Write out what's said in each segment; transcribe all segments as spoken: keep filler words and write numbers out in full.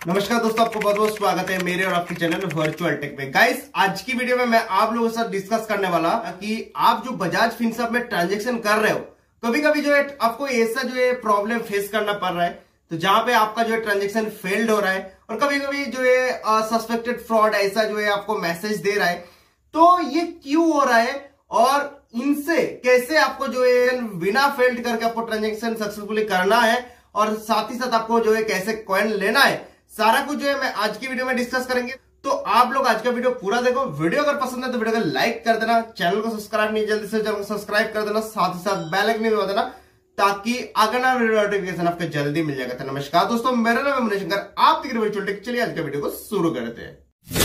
नमस्कार दोस्तों, आपको बहुत बहुत स्वागत है मेरे और आपके चैनल वर्चुअल टेक में। गाइस, आज की वीडियो में मैं आप लोगों के साथ डिस्कस करने वाला कि आप जो बजाज फिनसर्व में ट्रांजैक्शन कर रहे हो, कभी कभी जो है आपको ऐसा जो है प्रॉब्लम फेस करना पड़ रहा है, तो जहां पे आपका जो है ट्रांजैक्शन फेल्ड हो रहा है और कभी कभी जो है सस्पेक्टेड फ्रॉड ऐसा जो है आपको मैसेज दे रहा है। तो ये क्यों हो रहा है और इनसे कैसे आपको जो है बिना फेल्ड करके आपको ट्रांजैक्शन सक्सेसफुली करना है और साथ ही साथ आपको जो है कैसे कॉइन लेना है, सारा कुछ जो है मैं आज की वीडियो में डिस्कस करेंगे। तो आप लोग आज का वीडियो पूरा देखो। वीडियो अगर पसंद है तो वीडियो को लाइक कर देना, चैनल को सब्सक्राइब नहीं जल्दी से चैनल को सब्सक्राइब कर देना, साथ ही साथ बेल आइकन भी दबा देना ताकि आगना वीडियो नोटिफिकेशन आपको जल्दी मिल जाएगा। तो नमस्कार दोस्तों, मेरा नाम है मनीष शंकर, आप देख रहे हैं। चलिए आज का वीडियो को शुरू करते हैं।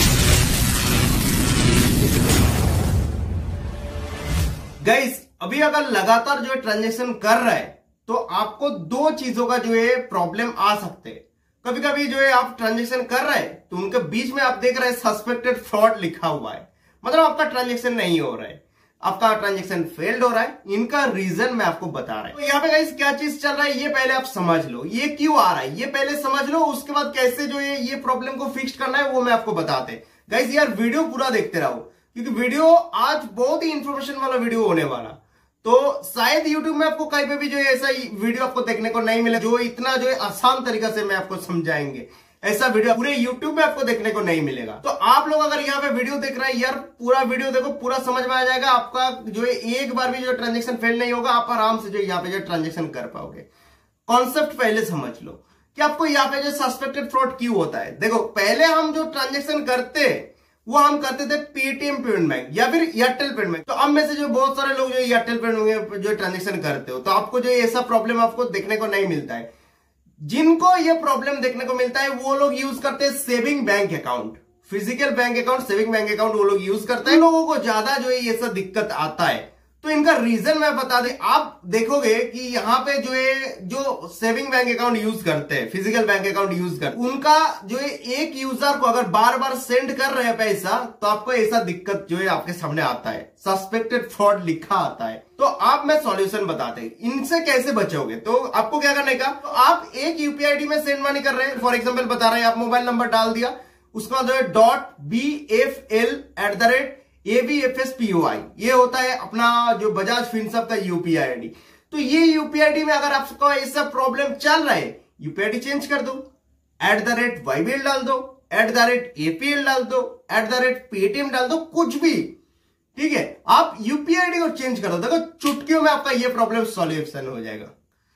गाइस, अभी अगर लगातार जो है ट्रांजैक्शन कर रहा है तो आपको दो चीजों का जो है प्रॉब्लम आ सकते हैं। कभी कभी जो है आप ट्रांजैक्शन कर रहे हैं तो उनके बीच में आप देख रहे हैं सस्पेक्टेड फ्रॉड लिखा हुआ है, मतलब आपका ट्रांजैक्शन नहीं हो रहा है, आपका ट्रांजैक्शन फेल्ड हो रहा है। इनका रीजन मैं आपको बता रहा हूं। तो यहाँ पे गाइस क्या चीज चल रहा है ये पहले आप समझ लो, ये क्यों आ रहा है ये पहले समझ लो, उसके बाद कैसे जो है ये प्रॉब्लम को फिक्स करना है वो मैं आपको बताते। गाइस यार वीडियो पूरा देखते रहो, क्योंकि वीडियो आज बहुत ही इंफॉर्मेशन वाला वीडियो होने वाला। तो शायद YouTube में आपको कहीं पे भी जो है ऐसा वीडियो आपको देखने को नहीं मिले जो इतना जो है आसान तरीका से मैं आपको समझाएंगे। ऐसा वीडियो पूरे YouTube में आपको देखने को नहीं मिलेगा। तो आप लोग अगर यहाँ पे वीडियो देख रहे हैं यार, पूरा वीडियो देखो, पूरा समझ में आ जाएगा। आपका जो है एक बार भी जो ट्रांजेक्शन फेल नहीं होगा, आप आराम से जो यहाँ पे जो ट्रांजेक्शन कर पाओगे। कॉन्सेप्ट पहले समझ लो कि आपको यहाँ पे जो सस्पेक्टेड फ्रॉड क्यों होता है। देखो, पहले हम जो ट्रांजेक्शन करते वो हम करते थे पेटीएम पेमेंट बैंक या फिर एयरटेल पेमेंट बैंक। तो अब में से जो बहुत सारे लोग जो एयरटेल पेमेंट बैंक जो ट्रांजेक्शन करते हो, तो आपको जो ऐसा प्रॉब्लम आपको देखने को नहीं मिलता है। जिनको ये प्रॉब्लम देखने को मिलता है वो लोग यूज करते हैं saving bank account, physical bank account, saving bank account वो लोग यूज करते हैं। लोगों को ज्यादा जो है ये सब दिक्कत आता है। तो इनका रीजन मैं बता दें, आप देखोगे कि यहाँ पे जो है जो सेविंग बैंक अकाउंट यूज करते हैं, फिजिकल बैंक अकाउंट यूज करते हैं, उनका जो है एक यूजर को अगर बार बार सेंड कर रहे हैं पैसा, तो आपको ऐसा दिक्कत जो है आपके सामने आता है, सस्पेक्टेड फ्रॉड लिखा आता है। तो आप मैं सॉल्यूशन बताते हैं इनसे कैसे बचोगे। तो आपको क्या करने का, तो आप एक यूपीआई आईडी में सेंड मनी कर रहे हैं, फॉर एग्जाम्पल बता रहे हैं, आप मोबाइल नंबर डाल दिया, उसका जो है dot B F L at the rate A B F S P O I, ये होता है अपना जो बजाज फिनसर्व का यूपीआई आईडी। तो ये यूपीआई आईडी में अगर आपको ऐसा प्रॉब्लम चल रहा है, यूपीआई आईडी चेंज कर दो, एट द रेट वाईबीएल डाल दो, एट द रेट एपीएल डाल दो, एट द रेट पेटीएम डाल दो, कुछ भी ठीक है। आप यूपीआई आईडी को चेंज कर दो, देखो चुटकियों में आपका ये प्रॉब्लम सॉल्यूशन हो जाएगा।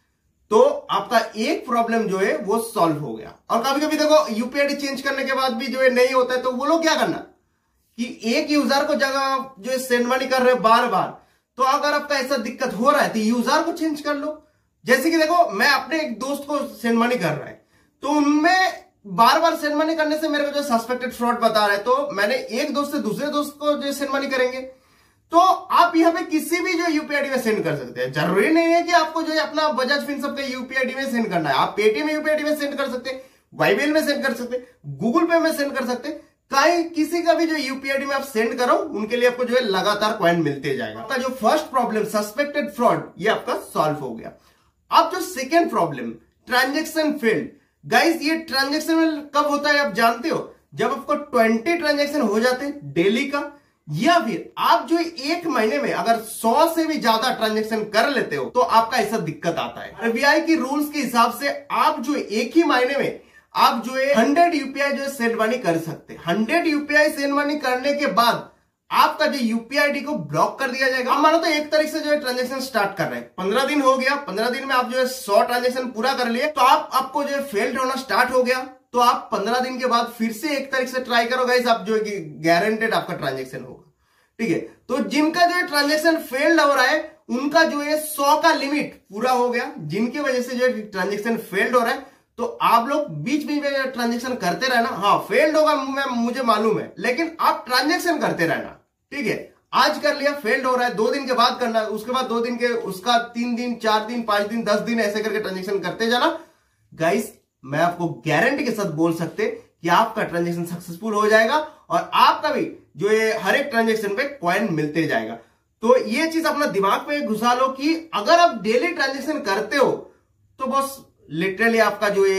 तो आपका एक प्रॉब्लम जो है वो सॉल्व हो गया। और कभी कभी देखो यूपीआई आईडी चेंज करने के बाद भी जो है नहीं होता है, तो वो लोग क्या करना कि एक यूजर को जगह जो है सेंड मनी कर रहे हो बार बार, तो अगर आपका ऐसा दिक्कत हो रहा है तो यूजर को चेंज कर लो। जैसे कि देखो, मैं अपने एक दोस्त को सेंड मनी कर रहा है, तो उनमें बार बार सेंड मनी करने से मेरे को जो सस्पेक्टेड फ्रॉड बता रहे हैं, तो मैंने एक दोस्त से दूसरे दोस्त को जो सेंड मनी करेंगे। तो आप यहाँ पे किसी भी जो यूपीआई आईडी में सेंड कर सकते हैं। जरूरी नहीं है कि आपको जो है अपना बजाज फिनसर्व के यूपीआई आईडी में सेंड करना है। आप पेटीएम यूपीआई आईडी में सेंड कर सकते हैं, वाईबीएल में सेंड कर सकते हैं, गूगल पे में सेंड कर सकते हैं। कहीं किसी का भी जो यूपीआई आईडी में आप सेंड करो, उनके लिए आपको जो है लगातार कॉइन मिलते जाएगा। आपका जो फर्स्ट प्रॉब्लम सस्पेक्टेड फ्रॉड, ये आपका सॉल्व हो गया। अब जो second problem transaction failed, guys ये ट्रांजैक्शन कब होता है आप जानते हो, जब आपको ट्वेंटी ट्रांजैक्शन हो जाते हैं डेली का, या फिर आप जो एक महीने में अगर सौ से भी ज्यादा ट्रांजैक्शन कर लेते हो, तो आपका ऐसा दिक्कत आता है। आरबीआई की रूल्स के हिसाब से आप जो एक ही महीने में आप जो है हंड्रेड यूपीआई जो है सेंड मनी कर सकते हैं। हंड्रेड यूपीआई सेंड मनी करने के बाद आपका जो यूपीआई आईडी को ब्लॉक कर दिया जाएगा। मानो तो एक तारीख से जो है ट्रांजैक्शन स्टार्ट कर रहे हैं, पंद्रह दिन हो गया, पंद्रह दिन में आप जो है सौ ट्रांजैक्शन पूरा कर लिए, तो आप आपको जो है फेल्ड होना स्टार्ट हो गया। तो आप पंद्रह दिन के बाद फिर से एक तारीख से ट्राई करो गाइस, आप जो है गारंटेड आपका ट्रांजेक्शन होगा। ठीक है, तो जिनका जो है ट्रांजेक्शन फेल्ड हो रहा है, उनका जो है सौ का लिमिट पूरा हो गया, जिनकी वजह से जो है ट्रांजेक्शन फेल्ड हो रहा है। तो आप लोग बीच बीच में ट्रांजैक्शन करते रहना। हाँ, फेल्ड होगा मैं मुझे मालूम है, लेकिन आप ट्रांजैक्शन करते रहना। ठीक है, आज कर लिया, फेल्ड हो रहा है, दो दिन के बाद करना, उसके बाद दो दिन के, उसका तीन दिन, चार दिन, पांच दिन, दस दिन, ऐसे करके ट्रांजैक्शन करते जाना। गाइस, मैं आपको गारंटी के साथ बोल सकते कि आपका ट्रांजैक्शन सक्सेसफुल हो जाएगा और आपका भी जो है हर एक ट्रांजैक्शन पे कॉइन मिलते जाएगा। तो ये चीज अपना दिमाग पे घुसा लो कि अगर आप डेली ट्रांजैक्शन करते हो, तो बस लिटरली आपका जो है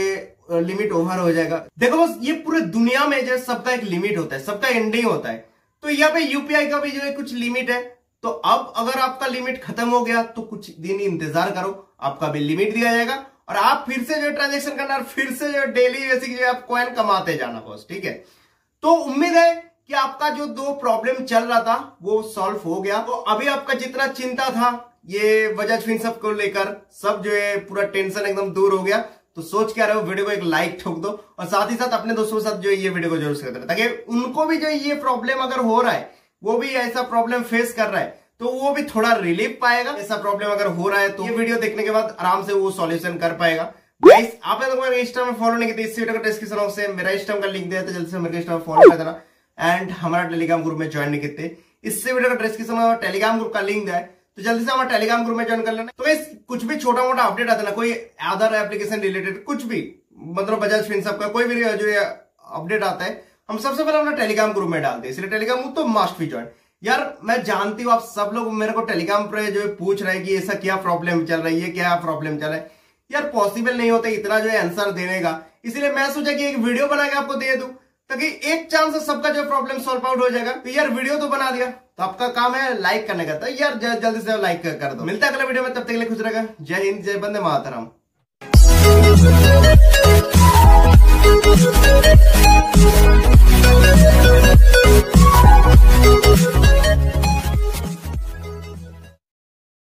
लिमिट ओवर हो जाएगा। देखो बस ये पूरे दुनिया में जो है सबका एक लिमिट होता है, सबका एंडिंग होता है। तो यहाँ पे यूपीआई का भी जो है कुछ लिमिट है। तो अब अगर आपका लिमिट खत्म हो गया तो कुछ दिन इंतजार करो, आपका भी लिमिट दिया जाएगा और आप फिर से जो ट्रांजेक्शन करना और फिर से जो डेली बेसिक जो आप कॉइन कमाते जाना बस, ठीक है। तो उम्मीद है कि आपका जो दो प्रॉब्लम चल रहा था वो सॉल्व हो गया। तो अभी आपका जितना चिंता था ये बजाज फिनसर्व को लेकर सब जो है पूरा टेंशन एकदम दूर हो गया। तो सोच क्या रहे हो, वीडियो को एक लाइक ठोक दो और साथ ही साथ अपने दोस्तों के साथ जो है ये वीडियो को जरूर शेयर करें ताकि उनको भी जो ये प्रॉब्लम अगर हो रहा है, वो भी ऐसा प्रॉब्लम फेस कर रहा है तो वो भी थोड़ा रिलीफ पाएगा। ऐसा प्रॉब्लम अगर हो रहा है तो ये वीडियो देखने के बाद आराम से वो सॉल्यूशन कर पाएगा। गाइस आपने तो मेरे इंस्टा में फॉलो नहीं किया, इस वीडियो का डिस्क्रिप्शन बॉक्स से मेरा इंस्टा का लिंक दिया, तो जल्दी से मेरे इंस्टा में फॉलो कर देना एंड हमारा टेलीग्राम ग्रुप में ज्वाइन नहीं करते, इससे वीडियो का डिस्क्रिप्शन में टेलीग्राम ग्रुप का लिंक दिया है, तो जल्दी से हमारे टेलीग्राम ग्रुप में ज्वाइन कर लेना। तो गाइस कुछ भी छोटा मोटा अपडेट आता है ना, कोई अदर एप्लीकेशन रिलेटेड कुछ भी, मतलब बजाज फिनसर्व का कोई भी जो अपडेट आता है हम सबसे पहले अपना टेलीग्राम ग्रुप में डालते हैं, इसलिए टेलीग्राम ग्रुप तो मस्ट भी ज्वाइन। यार मैं जानती हूँ आप सब लोग मेरे को टेलीग्राम पर जो है पूछ रहे हैं कि ऐसा क्या प्रॉब्लम चल रही है, क्या प्रॉब्लम चल रहा है। यार पॉसिबल नहीं होता इतना जो है आंसर देने का, इसलिए मैं सोचा कि एक वीडियो बना के आपको दे दूं ताकि एक चांस से सबका जो प्रॉब्लम सॉल्व आउट हो जाएगा। तो यार वीडियो तो बना दिया, तो आपका काम है लाइक करने का, तो यार जल्दी से लाइक कर दो। मिलता है अगले वीडियो में, तब तक के लिए खुश रहेगा। जय हिंद, जय वंदे मातरम।